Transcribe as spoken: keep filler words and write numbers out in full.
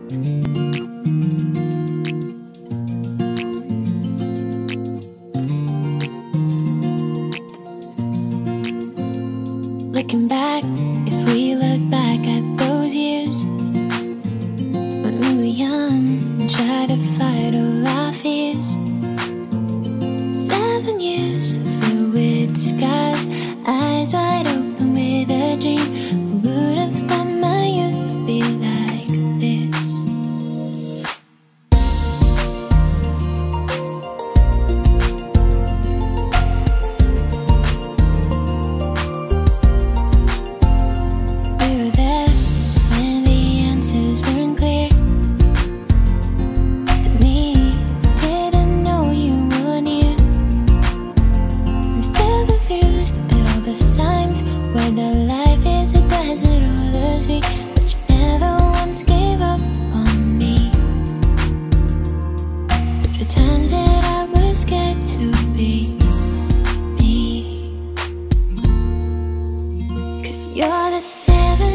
Looking back, if we look back at those years when we were young and tried to fight all our fears. Seven years of fluid skies, eyes wide open with a dream. Who would have thought my youth would be like this? We were there when the answers weren't clear. To me, didn't know you were near. I'm still confused at all the signs, whether life is a desert or the sea. But you never once gave up on me. The times that I was scared to be me. 'Cause you're the seven